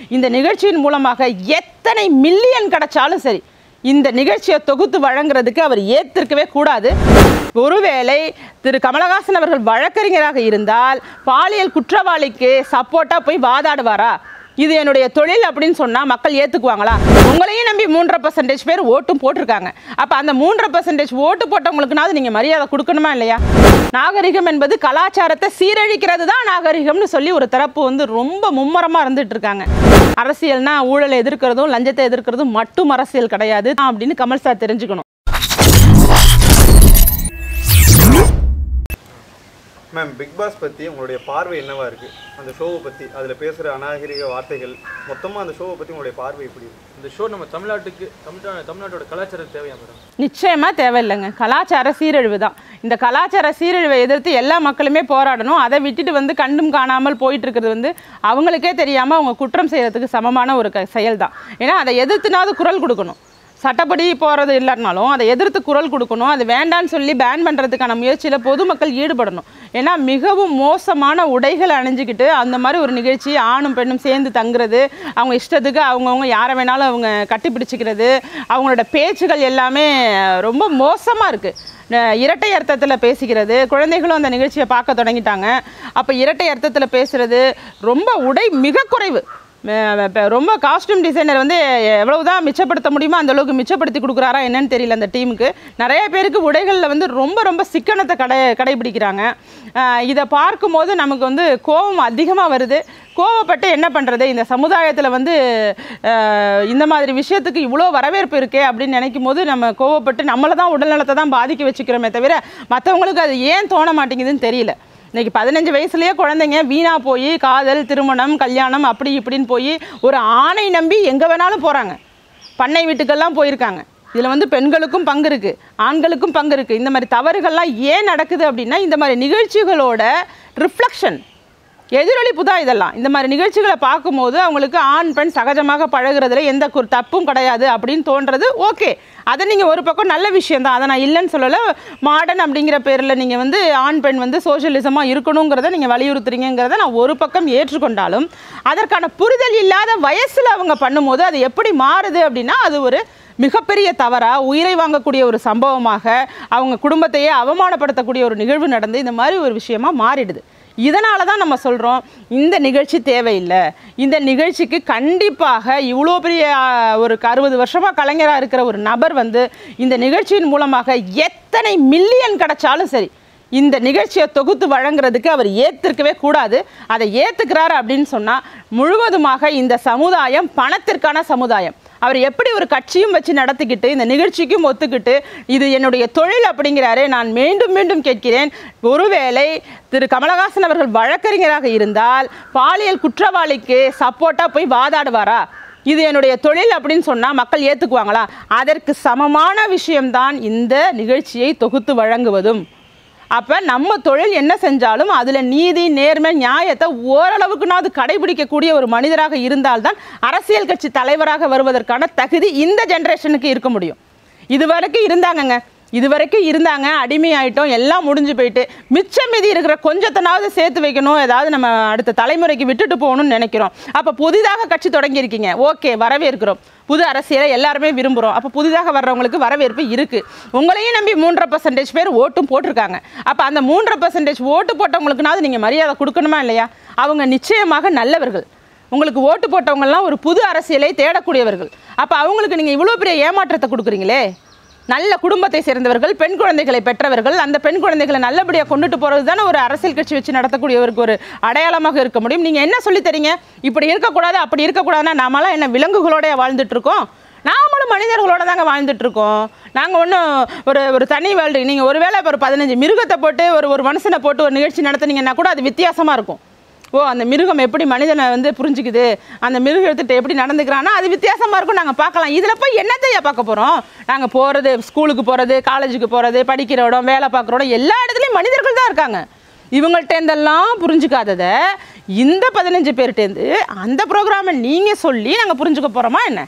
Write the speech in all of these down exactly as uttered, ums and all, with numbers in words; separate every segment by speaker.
Speaker 1: இந்த நிகழ்ச்சியின் மூலமாக எத்தனை மில்லியன் கிடைச்சாலும் சரி இந்த நிகழ்ச்சியை தொகுத்து வழங்குறதுக்கு அவர் ஏற்றிருக்கவே கூடாது. ஒருவேளை திரு கமலஹாசன் அவர்கள் வழக்கறிஞராக இருந்தால் பாலியல் குற்றவாளிக்கு சப்போர்ட்டாக போய் வாதாடுவாரா? இது என்னுடைய தொழில் அப்படின்னு சொன்னால் மக்கள் ஏற்றுக்குவாங்களா? உங்களையும் நம்பி மூன்றரை பர்சன்டேஜ் பேர் ஓட்டும் போட்டிருக்காங்க. அப்போ அந்த மூன்றரை பர்சன்டேஜ் ஓட்டு போட்டவங்களுக்குனாவது நீங்கள் மரியாதை கொடுக்கணுமா இல்லையா? நாகரிகம் என்பது கலாச்சாரத்தை சீரழிக்கிறது தான் நாகரிகம்னு சொல்லி ஒரு தரப்பு வந்து ரொம்ப மும்முரமாக இருந்துட்டு இருக்காங்க. அரசியல்னா ஊழலை எதிர்க்கிறதும் லஞ்சத்தை எதிர்க்கிறதும் மட்டும் அரசியல் கிடையாது அப்படின்னு கமல் சார் தெரிஞ்சுக்கணும்.
Speaker 2: மேம், பிக் பாஸ் பற்றி உங்களுடைய பார்வை என்னவா இருக்குது? அந்த ஷோவை பற்றி, அதில் பேசுகிற அநாகரிக வார்த்தைகள், மொத்தமாக அந்த ஷோவை பற்றி உங்களுடைய பார்வை எப்படி இருக்குது?
Speaker 3: இந்த ஷோ நம்ம தமிழ்நாட்டுக்கு தமிழ்நாடு தமிழ்நாட்டோட கலாச்சாரம் தேவையா மேடம்?
Speaker 1: நிச்சயமாக தேவையில்லைங்க. கலாச்சார சீரழிவு தான். இந்த கலாச்சார சீரழிவை எதிர்த்து எல்லா மக்களுமே போராடணும். அதை விட்டுட்டு வந்து கண்டும் காணாமல் போயிட்டு இருக்கிறது வந்து அவங்களுக்கே தெரியாமல் அவங்க குற்றம் செய்கிறதுக்கு சமமான ஒரு க செயல் தான். ஏன்னா அதை எதிர்த்துனாவது குரல் கொடுக்கணும். சட்டப்படி போகிறது இல்லைனாலும் அதை எதிர்த்து குரல் கொடுக்கணும். அது வேண்டான்னு சொல்லி பேன் பண்ணுறதுக்கான முயற்சியில் பொதுமக்கள் ஈடுபடணும். ஏன்னா மிகவும் மோசமான உடைகளை அணிஞ்சிக்கிட்டு அந்த மாதிரி ஒரு நிகழ்ச்சி ஆணும் பெண்ணும் சேர்ந்து தங்குறது, அவங்க இஷ்டத்துக்கு அவங்கவுங்க யாரை வேணாலும் அவங்க கட்டிப்பிடிச்சிக்கிறது, அவங்களோட பேச்சுகள் எல்லாமே ரொம்ப மோசமாக இருக்குது. இரட்டை அர்த்தத்தில் பேசிக்கிறது, குழந்தைகளும் அந்த நிகழ்ச்சியை பார்க்க தொடங்கிட்டாங்க. அப்போ இரட்டை அர்த்தத்தில் பேசுகிறது, ரொம்ப உடை மிக குறைவு. ரொம்ப காஸ்டியூம் டிசைனர் வந்து எவ்வளவுதான் மிச்சப்படுத்த முடியுமோ அந்த அளவுக்கு மிச்சப்படுத்தி கொடுக்குறாரா என்னன்னு தெரியல. அந்த டீமுக்கு நிறைய பேருக்கு உடைகளில் வந்து ரொம்ப ரொம்ப சிக்கனத்தை கடை கடைபிடிக்கிறாங்க. இதை பார்க்கும்போது நமக்கு வந்து கோபம் அதிகமாக வருது. கோவப்பட்டு என்ன பண்ணுறது? இந்த சமுதாயத்தில் வந்து இந்த மாதிரி விஷயத்துக்கு இவ்வளோ வரவேற்பு இருக்கே அப்படின்னு நினைக்கும் போது நம்ம கோவப்பட்டு நம்மளை தான் உடல்நலத்தை தான் பாதிக்க வச்சுக்கிறோமே தவிர மற்றவங்களுக்கு அது ஏன் தோண மாட்டேங்குதுன்னு தெரியல. இன்றைக்கி பதினஞ்சு வயசுலேயே குழந்தைங்க வீணாக போய் காதல், திருமணம், கல்யாணம் அப்படி இப்படின்னு போய் ஒரு ஆணை நம்பி எங்கே வேணாலும் போகிறாங்க. பண்ணை வீட்டுக்கெல்லாம் போயிருக்காங்க. இதில் வந்து பெண்களுக்கும் பங்கு இருக்குது, ஆண்களுக்கும் பங்கு இருக்குது. இந்த மாதிரி தவறுகள்லாம் ஏன் நடக்குது அப்படின்னா இந்த மாதிரி நிகழ்ச்சிகளோட ரிஃப்ளெக்ஷன், எதிரொலிப்பு தான் இதெல்லாம். இந்த மாதிரி நிகழ்ச்சிகளை பார்க்கும்போது அவங்களுக்கு ஆண் பெண் சகஜமாக பழகுறதுல எந்த ஒரு தப்பும் கிடையாது அப்படின்னு தோன்றது. ஓகே, அதை நீங்கள் ஒரு பக்கம் நல்ல விஷயந்தான், அதை நான் இல்லைன்னு சொல்லலை. மாடர்ன் அப்படிங்கிற பேரில் நீங்கள் வந்து ஆண் பெண் வந்து சோஷியலிசமாக இருக்கணுங்கிறத நீங்கள் வலியுறுத்துறீங்கிறத நான் ஒரு பக்கம் ஏற்றுக்கொண்டாலும் அதற்கான புரிதல் இல்லாத வயசில் அவங்க பண்ணும்போது அது எப்படி மாறுது அப்படின்னா அது ஒரு மிகப்பெரிய தவறாக, உயிரை வாங்கக்கூடிய ஒரு சம்பவமாக, அவங்க குடும்பத்தையே அவமானப்படுத்தக்கூடிய ஒரு நிகழ்வு நடந்து இந்த மாதிரி ஒரு விஷயமா மாறிடுது. இதனால தான் நம்ம சொல்கிறோம் இந்த நிகழ்ச்சி தேவையில்லை. இந்த நிகழ்ச்சிக்கு கண்டிப்பாக இவ்வளோ பெரிய ஒரு அறுபது வருஷமாக கலைஞராக இருக்கிற ஒரு நபர் வந்து இந்த நிகழ்ச்சியின் மூலமாக எத்தனை மில்லியன் கிடைச்சாலும் சரி இந்த நிகழ்ச்சியை தொகுத்து வழங்குறதுக்கு அவர் ஏற்றிருக்கவே கூடாது. அதை ஏற்றுக்கிறாரு அப்படின்னு சொன்னால் முழுவதுமாக இந்த சமுதாயம் பணத்திற்கான சமுதாயம். அவர் எப்படி ஒரு கட்சியும் வச்சு நடத்திக்கிட்டு இந்த நிகழ்ச்சிக்கும் ஒத்துக்கிட்டு இது என்னுடைய தொழில் அப்படிங்கிறாரு. நான் மீண்டும் மீண்டும் கேட்கிறேன், ஒருவேளை திரு கமலஹாசன் அவர்கள் வழக்கறிஞராக இருந்தால் பாலியல் குற்றவாளிக்கு சப்போர்ட்டாக போய் வாதாடுவாரா? இது என்னுடைய தொழில் அப்படின்னு சொன்னால் மக்கள் ஏற்றுக்குவாங்களா? அதற்கு சமமான விஷயம்தான் இந்த நிகழ்ச்சியை தொகுத்து வழங்குவதும். அப்போ நம்ம தொழில் என்ன செஞ்சாலும் அதில் நீதி, நேர்மை, நியாயத்தை ஓரளவுக்குனாவது கடைபிடிக்கக்கூடிய ஒரு மனிதராக இருந்தால்தான் அரசியல் கட்சி தலைவராக வருவதற்கான தகுதி இந்த ஜென்ரேஷனுக்கு இருக்க முடியும். இதுவரைக்கும் இருந்தாங்கங்க, இதுவரைக்கும் இருந்தாங்க, அடிமையாயிட்டோம், எல்லாம் முடிஞ்சு போயிட்டு மிச்சம் மீதி இருக்கிற கொஞ்சத்தனாவது சேர்த்து வைக்கணும், ஏதாவது நம்ம அடுத்த தலைமுறைக்கு விட்டுட்டு போகணும்னு நினைக்கிறோம். அப்போ புதிதாக கட்சி தொடங்கியிருக்கீங்க, ஓகே, வரவேற்கிறோம். புது அரசியலை எல்லாருமே விரும்புகிறோம். அப்போ புதிதாக வர்றவங்களுக்கு வரவேற்பு இருக்குது. உங்களையும் நம்பி மூன்றரை பர்சன்டேஜ் பேர் ஓட்டும் போட்டிருக்காங்க. அப்போ அந்த மூன்றரை பர்சன்டேஜ் ஓட்டு போட்டவங்களுக்குனாவது நீங்கள் மரியாதை கொடுக்கணுமா இல்லையா? அவங்க நிச்சயமாக நல்லவர்கள். உங்களுக்கு ஓட்டு போட்டவங்கலாம் ஒரு புது அரசியலை தேடக்கூடியவர்கள். அப்போ அவங்களுக்கு நீங்கள் இவ்வளோ பெரிய ஏமாற்றத்தை கொடுக்குறீங்களே. நல்ல குடும்பத்தை சேர்ந்தவர்கள், பெண் குழந்தைகளை பெற்றவர்கள், அந்த பெண் குழந்தைகளை நல்லபடியாக கொண்டுட்டு போகிறது தானே ஒரு அரசியல் கட்சி வச்சு நடத்தக்கூடியவருக்கு ஒரு அடையாளமாக இருக்க முடியும். நீங்கள் என்ன சொல்லி தரீங்க? இப்படி இருக்கக்கூடாது, அப்படி இருக்கக்கூடாதுன்னா நாமெல்லாம் என்ன விலங்குகளோட வாழ்ந்துட்டுருக்கோம்? நாமளும் மனிதர்களோட தாங்க வாழ்ந்துட்டுருக்கோம். நாங்கள் ஒன்றும் ஒரு ஒரு தனி வேல்டு. நீங்கள் ஒரு வேளை இப்போ ஒரு பதினஞ்சு மிருகத்தை போட்டு ஒரு ஒரு மனுஷனை போட்டு ஒரு நிகழ்ச்சி நடத்துனீங்கன்னா கூட அது வித்தியாசமாக இருக்கும். ஓ, அந்த மிருகம் எப்படி மனிதனை வந்து புரிஞ்சுக்குது, அந்த மிருகத்திட்ட எப்படி நடந்துக்கிறான்னா அது வித்தியாசமாக இருக்கும். நாங்கள் பார்க்கலாம். இதில் போய் என்னத்தையா பார்க்க போகிறோம்? நாங்கள் போகிறது, ஸ்கூலுக்கு போகிறது, காலேஜுக்கு போகிறது, படிக்கிற இடம், வேலை பார்க்குற இடம், எல்லா இடத்துலையும் மனிதர்கள் தான் இருக்காங்க. இவங்கள்ட்டேருந்தெல்லாம் புரிஞ்சுக்காததை இந்த பதினஞ்சு பேர்கிட்டேருந்து அந்த ப்ரோக்ராமை நீங்கள் சொல்லி நாங்கள் புரிஞ்சுக்க போகிறோமா என்ன?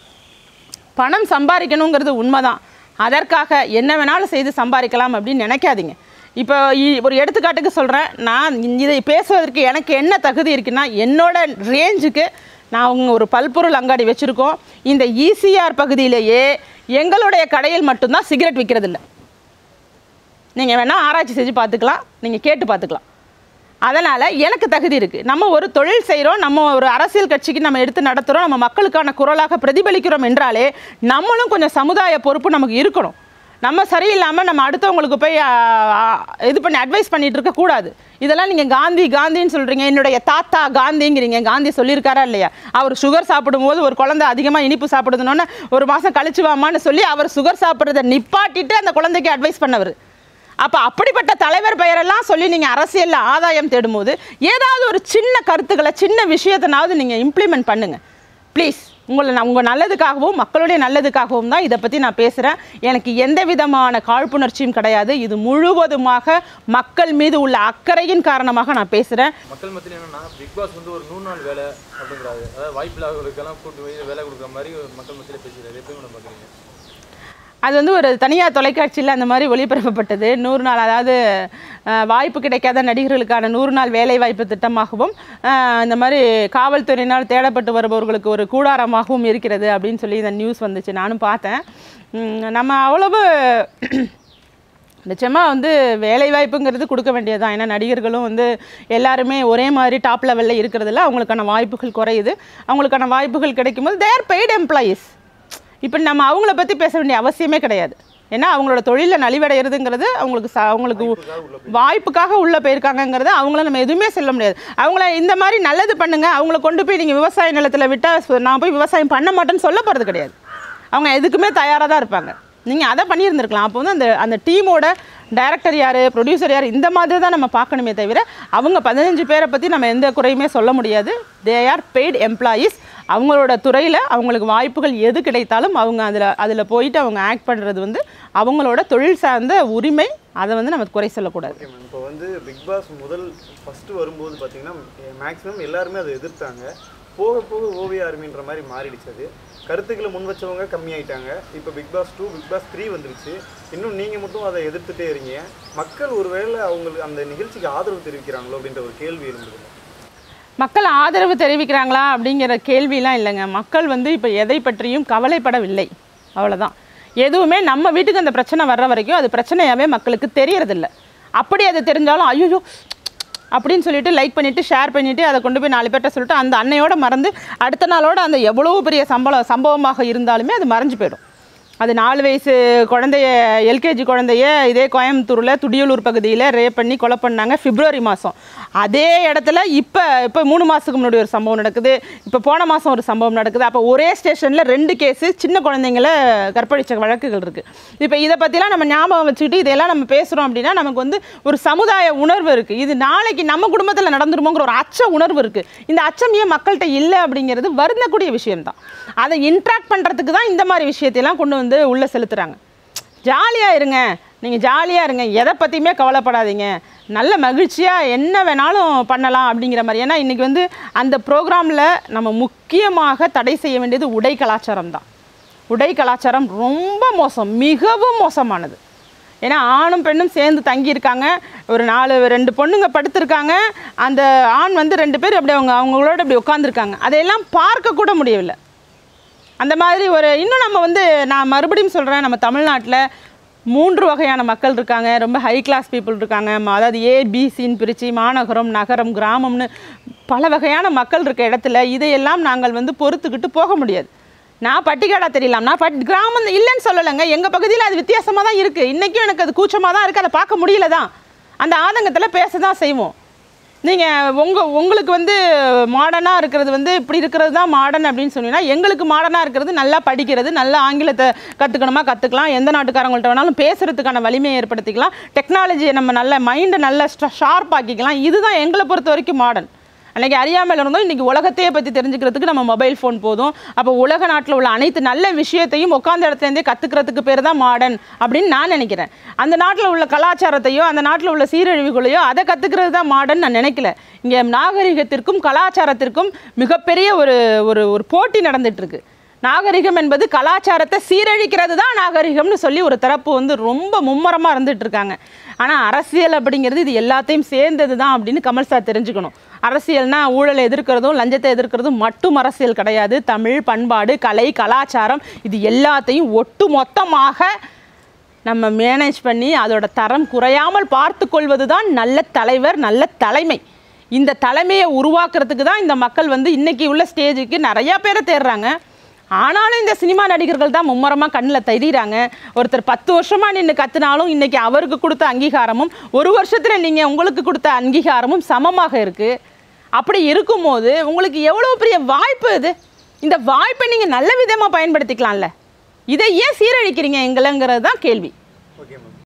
Speaker 1: பணம் சம்பாதிக்கணுங்கிறது உண்மைதான். அதற்காக என்ன வேணாலும் செய்து சம்பாதிக்கலாம் அப்படின்னு நினைக்காதீங்க. இப்போ ஒரு எடுத்துக்காட்டுக்கு சொல்கிறேன், நான் இதை பேசுவதற்கு எனக்கு என்ன தகுதி இருக்குன்னா என்னோட ரேஞ்சுக்கு நான் அவங்க ஒரு பல்பொருள் அங்காடி வச்சுருக்கோம். இந்த ஈசிஆர் பகுதியிலேயே எங்களுடைய கடையில் மட்டும்தான் சிகரெட் விற்கிறதில்ல. நீங்கள் வேணால் ஆராய்ச்சி செஞ்சு பார்த்துக்கலாம், நீங்கள் கேட்டு பார்த்துக்கலாம். அதனால் எனக்கு தகுதி இருக்குது. நம்ம ஒரு தொழில் செய்கிறோம், நம்ம ஒரு அரசியல் கட்சிக்கு நம்ம எடுத்து நடத்துகிறோம், நம்ம மக்களுக்கான குரலாக பிரதிபலிக்கிறோம் என்றாலே நம்மளும் கொஞ்சம் சமுதாய பொறுப்பு நமக்கு இருக்கணும். நம்ம சரியில்லாமல் நம்ம அடுத்தவங்களுக்கு போய் இது பண்ணி அட்வைஸ் பண்ணிகிட்டு இருக்கக்கூடாது. இதெல்லாம் நீங்கள் காந்தி காந்தின்னு சொல்கிறீங்க, என்னுடைய தாத்தா காந்திங்கிறீங்க. காந்தி சொல்லியிருக்காரா இல்லையா? அவர் சுகர் சாப்பிடும்போது ஒரு குழந்தை அதிகமாக இனிப்பு சாப்பிடுதுன்னு ஒரு மாதம் கழிச்சு வாமான்னு சொல்லி அவர் சுகர் சாப்பிட்றத நிப்பாட்டிட்டு அந்த குழந்தைக்கு அட்வைஸ் பண்ணவர். அப்போ அப்படிப்பட்ட தலைவர் பெயரெல்லாம் சொல்லி நீங்கள் அரசியலில் ஆதாயம் தேடும்போது ஏதாவது ஒரு சின்ன கருத்துக்களை சின்ன விஷயத்தினாவது நீங்கள் இம்ப்ளிமெண்ட் பண்ணுங்கள் ப்ளீஸ். உங்களை நான் உங்கள் நல்லதுக்காகவும் மக்களுடைய நல்லதுக்காகவும் தான் இதை பற்றி நான் பேசுகிறேன். எனக்கு எந்த விதமான காழ்ப்புணர்ச்சியும் கிடையாது. இது முழுவதுமாக மக்கள் மீது உள்ள அக்கறையின் காரணமாக நான் பேசுகிறேன்.
Speaker 3: மக்கள் மத்தியில் என்னன்னா பிக் பாஸ் வந்து ஒரு நூறு நாள் வேலை அப்படிங்கிறாரு, அதாவது வாய்ப்பில்லாதவர்களுக்கெல்லாம் கூட்டு போய் வேலை கொடுக்குற மாதிரி மக்கள் மத்தியில் பேசுகிறாரு. எப்படி கூட பார்க்குறீங்க?
Speaker 1: அது வந்து ஒரு தனியார் தொலைக்காட்சியில் அந்த மாதிரி ஒளிபரப்பப்பட்டது. நூறு நாள், அதாவது வாய்ப்பு கிடைக்காத நடிகர்களுக்கான நூறு நாள் வேலை வாய்ப்பு திட்டமாகவும் இந்த மாதிரி காவல்துறையினால் தேடப்பட்டு வருபவர்களுக்கு ஒரு கூடாரமாகவும் இருக்கிறது அப்படின்னு சொல்லி இந்த நியூஸ் வந்துச்சு. நானும் பார்த்தேன். நம்ம அவ்வளவு நிச்சயமாக வந்து வேலை வாய்ப்புங்கிறது கொடுக்க வேண்டியது தான். ஏன்னா நடிகர்களும் வந்து எல்லாருமே ஒரே மாதிரி டாப் லெவலில் இருக்கிறதுல அவங்களுக்கான வாய்ப்புகள் குறையுது. அவங்களுக்கான வாய்ப்புகள் கிடைக்கும்போது தே ஆர் பெய்டு எம்ப்ளாயீஸ். இப்போ நம்ம அவங்கள பற்றி பேச வேண்டிய அவசியமே கிடையாது. ஏன்னா அவங்களோட தொழிலில் நலிவடைகிறதுங்கிறது அவங்களுக்கு ச அவங்களுக்கு வாய்ப்புக்காக உள்ளே போயிருக்காங்கங்கிறது அவங்கள நம்ம எதுவுமே சொல்ல முடியாது. அவங்கள இந்த மாதிரி நல்லது பண்ணுங்கள், அவங்கள கொண்டு போய் நீங்கள் விவசாய நிலத்தில் விட்டால் நான் போய் விவசாயம் பண்ண மாட்டேன்னு சொல்ல போகிறது கிடையாது. அவங்க எதுக்குமே தயாராக தான் இருப்பாங்க. நீங்கள் அதை பண்ணியிருந்துருக்கலாம். அப்போ வந்து அந்த அந்த டீமோட டைரக்டர் யார், ப்ரொடியூசர் யார், இந்த மாதிரி தான் நம்ம பார்க்கணுமே தவிர அவங்க பதினஞ்சு பேரை பற்றி நம்ம எந்த குறையுமே சொல்ல முடியாது. They are paid employees. அவங்களோட துறையில் அவங்களுக்கு வாய்ப்புகள் எது கிடைத்தாலும் அவங்க அதில் அதில் போயிட்டு அவங்க ஆக்ட் பண்ணுறது வந்து அவங்களோட தொழில் சார்ந்த உரிமை. அதை வந்து நம்ம குறை சொல்லக்கூடாது.
Speaker 2: இப்போ வந்து பிக் பாஸ் முதல் ஃபஸ்ட்டு வரும்போது பார்த்தீங்கன்னா மேக்ஸிமம் எல்லாருமே அதை எதிர்த்தாங்க. போக போக ஓவிய ஆர்மின்ற மாதிரி மாறிடுச்சு. அது கருத்துக்களை முன் வச்சவங்க கம்மியாயிட்டாங்க. இப்போ Bigg Boss two Bigg Boss three வந்துருச்சு. இன்னும் நீங்கள் மட்டும் அதை எதிர்த்துட்டே இருக்கீங்க. மக்கள் ஒருவேளை அவங்களுக்கு அந்த நிகழ்ச்சிக்கு ஆதரவு தெரிவிக்கிறாங்களோ அப்படின்ற ஒரு கேள்வி இருந்தது.
Speaker 1: மக்கள் ஆதரவு தெரிவிக்கிறாங்களா அப்படிங்கிற கேள்வியெலாம் இல்லைங்க. மக்கள் வந்து இப்போ எதை பற்றியும் கவலைப்படவில்லை, அவ்வளோதான். எதுவுமே நம்ம வீட்டுக்கு அந்த பிரச்சனை வர்ற வரைக்கும் அது பிரச்சனையாகவே மக்களுக்கு தெரியறதில்லை. அப்படி அது தெரிஞ்சாலும் ஐயோ அப்படின்னு சொல்லிட்டு லைக் பண்ணிவிட்டு ஷேர் பண்ணிவிட்டு அதை கொண்டு போய் நாலு பேர்ட்ட சொல்லிட்டு அந்த அன்னையோட மறந்து அடுத்த நாளோட அந்த எவ்வளோ பெரிய சம்பளம் சம்பவமாக இருந்தாலுமே அது மறைஞ்சு போயிடும். அது நாலு வயசு குழந்தைய எல்கேஜி குழந்தைய இதே கோயம்புத்தூரில் துடியலூர் பகுதியில் ரேப் பண்ணி கொலை பண்ணாங்க பிப்ரவரி மாதம். அதே இடத்துல இப்போ இப்போ மூணு மாதத்துக்கு முன்னாடி ஒரு சம்பவம் நடக்குது. இப்போ போன மாதம் ஒரு சம்பவம் நடக்குது. அப்போ ஒரே ஸ்டேஷனில் ரெண்டு கேஸு சின்ன குழந்தைங்கள கற்பழித்த வழக்குகள் இருக்குது. இப்போ இதை பற்றிலாம் நம்ம ஞாபகம் வச்சுக்கிட்டு இதெல்லாம் நம்ம பேசுகிறோம் அப்படின்னா நமக்கு வந்து ஒரு சமுதாய உணர்வு இருக்குது. இது நாளைக்கு நம்ம குடும்பத்தில் நடந்துருமோங்கிற ஒரு அச்ச உணர்வு இருக்குது. இந்த அச்சம் ஏன் மக்கள்கிட்ட இல்லை அப்படிங்கிறது வருந்தக்கூடிய விஷயம்தான். அதை இன்ட்ராக்ட் பண்ணுறதுக்கு தான் இந்த மாதிரி விஷயத்தையெல்லாம் கொண்டு வந்து உள்ளே செலுத்துகிறாங்க. ஜாலியாக இருங்க, நீங்கள் ஜாலியாக இருங்க, எதை பற்றியுமே கவலைப்படாதீங்க, நல்ல மகிழ்ச்சியாக என்ன வேணாலும் பண்ணலாம் அப்படிங்கிற மாதிரி. ஏன்னா இன்றைக்கி வந்து அந்த ப்ரோக்ராமில் நம்ம முக்கியமாக தடை செய்ய வேண்டியது உடை கலாச்சாரம் தான். உடை கலாச்சாரம் ரொம்ப மோசம், மிகவும் மோசமானது. ஏன்னா ஆணும் பெண்ணும் சேர்ந்து தங்கியிருக்காங்க. ஒரு நாலு ரெண்டு பொண்ணுங்க படுத்திருக்காங்க. அந்த ஆண் வந்து ரெண்டு பேர் அப்படி அவங்க அவங்களோட அப்படி உட்காந்துருக்காங்க. அதையெல்லாம் பார்க்கக்கூட முடியவில்லை. அந்த மாதிரி ஒரு இன்னும் நம்ம வந்து நான் மறுபடியும் சொல்கிறேன், நம்ம தமிழ்நாட்டில் மூன்று வகையான மக்கள் இருக்காங்க. ரொம்ப ஹை கிளாஸ் பீப்புள் இருக்காங்க. அதாவது ஏபிசின்னு பிரித்து மாநகரம், நகரம், கிராமம்னு பல வகையான மக்கள் இருக்க இடத்துல இதையெல்லாம் நாங்கள் வந்து பொறுத்துக்கிட்டு போக முடியாது. நான் பட்டிக்காடா தெரியலாம், நான் பட் கிராமம் இல்லைன்னு சொல்லலைங்க. எங்கள் பகுதியில் அது வித்தியாசமாக தான் இருக்குது. இன்றைக்கும் எனக்கு அது கூச்சமாக தான் இருக்குது. அதை பார்க்க முடியல தான். அந்த ஆதங்கத்தில் பேச தான் செய்வோம். நீங்கள் உங்கள் உங்களுக்கு வந்து மாடர்னாக இருக்கிறது வந்து இப்படி இருக்கிறது தான் மாடர்ன் அப்படின்னு சொன்னீங்கன்னா, எங்களுக்கு மாடர்னாக இருக்கிறது நல்லா படிக்கிறது, நல்லா ஆங்கிலத்தை கற்றுக்கணுமா கற்றுக்கலாம், எந்த நாட்டுக்காரங்கள்ட்ட வேணாலும் பேசுகிறதுக்கான வலிமையை ஏற்படுத்திக்கலாம், டெக்னாலஜியை நம்ம நல்ல மைண்டை நல்லா ஷார்ப் ஆக்கிக்கலாம். இதுதான் எங்களை பொறுத்த வரைக்கும் மாடர்ன். அன்றைக்கி அறியாமல் இருந்தோம், இன்றைக்கி உலகத்தையே பற்றி தெரிஞ்சுக்கிறதுக்கு நம்ம மொபைல் ஃபோன் போதும். அப்போ உலக நாட்டில் உள்ள அனைத்து நல்ல விஷயத்தையும் உட்காந்த இடத்துலேருந்தே கற்றுக்கிறதுக்கு பேர் தான் மாடர்ன் அப்படின்னு நான் நினைக்கிறேன். அந்த நாட்டில் உள்ள கலாச்சாரத்தையோ அந்த நாட்டில் உள்ள சீரழிவுகளையோ அதை கற்றுக்கிறது தான் மாடர்ன் நான் நினைக்கல. இங்கே நாகரிகத்திற்கும் கலாச்சாரத்திற்கும் மிகப்பெரிய ஒரு ஒரு ஒரு போட்டி நடந்துகிட்ருக்கு. நாகரிகம் என்பது கலாச்சாரத்தை சீரழிக்கிறது தான் நாகரிகம்னு சொல்லி ஒரு தரப்பு வந்து ரொம்ப மும்மரமாக இருந்துகிட்டு இருக்காங்க. ஆனால் அரசியல் அப்படிங்கிறது இது எல்லாத்தையும் சேர்ந்தது தான் அப்படின்னு கமல் சார் தெரிஞ்சுக்கணும். அரசியல்னா ஊழலை எதிர்க்கிறதும் லஞ்சத்தை எதிர்க்கிறதும் மட்டும் அரசியல் கிடையாது. தமிழ், பண்பாடு, கலை, கலாச்சாரம் இது எல்லாத்தையும் ஒட்டு மொத்தமாக நம்ம மேனேஜ் பண்ணி அதோட தரம் குறையாமல் பார்த்து கொள்வது தான் நல்ல தலைவர், நல்ல தலைமை. இந்த தலைமையை உருவாக்குறதுக்கு தான் இந்த மக்கள் வந்து இன்றைக்கி உள்ள ஸ்டேஜுக்கு நிறையா பேரை தேடுறாங்க. ஆனாலும் இந்த சினிமா நடிகர்கள் தான் மும்முரமாக கண்ணில் தெரியுறாங்க. ஒருத்தர் பத்து வருஷமாக நின்று கற்றுனாலும் இன்றைக்கி அவருக்கு கொடுத்த அங்கீகாரமும் ஒரு வருஷத்தில் நீங்கள் உங்களுக்கு கொடுத்த அங்கீகாரமும் சமமாக இருக்குது. அப்படி இருக்கும்போது உங்களுக்கு எவ்வளோ பெரிய வாய்ப்பு இது. இந்த வாய்ப்பை நீங்கள் நல்ல விதமாக பயன்படுத்திக்கலாம்ல. இதை ஏன் சீரழிக்கிறீங்க எங்களைங்கிறது தான் கேள்வி.
Speaker 2: Okay ma'am.